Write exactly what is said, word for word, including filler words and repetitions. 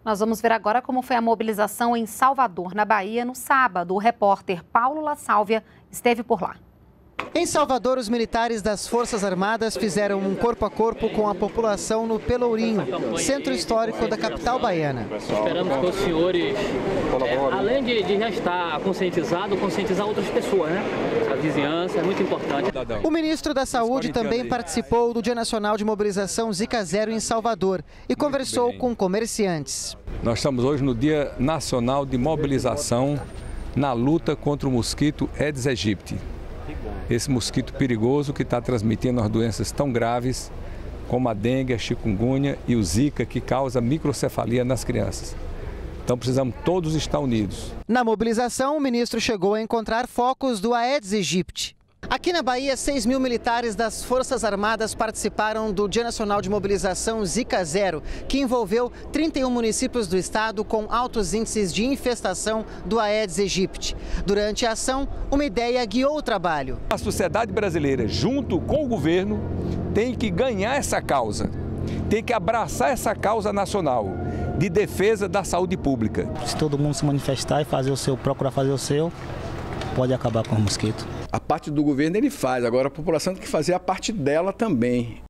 Nós vamos ver agora como foi a mobilização em Salvador, na Bahia, no sábado. O repórter Paulo La Sálvia esteve por lá. Em Salvador, os militares das Forças Armadas fizeram um corpo a corpo com a população no Pelourinho, centro histórico da capital baiana. Esperamos que os senhores, é, além de, de já estar conscientizado, conscientizar outras pessoas, né? A vizinhança é muito importante. O ministro da Saúde também participou do Dia Nacional de Mobilização Zika Zero em Salvador e conversou com comerciantes. Nós estamos hoje no Dia Nacional de Mobilização na luta contra o mosquito Aedes aegypti. Esse mosquito perigoso que está transmitindo as doenças tão graves como a dengue, a chikungunya e o zika, que causa microcefalia nas crianças. Então precisamos todos estar unidos. Na mobilização, o ministro chegou a encontrar focos do Aedes aegypti. Aqui na Bahia, seis mil militares das Forças Armadas participaram do Dia Nacional de Mobilização Zika Zero, que envolveu trinta e um municípios do estado com altos índices de infestação do Aedes aegypti. Durante a ação, uma ideia guiou o trabalho. A sociedade brasileira, junto com o governo, tem que ganhar essa causa, tem que abraçar essa causa nacional de defesa da saúde pública. Se todo mundo se manifestar e fazer o seu, procurar fazer o seu, pode acabar com o mosquito. A parte do governo ele faz, agora a população tem que fazer a parte dela também.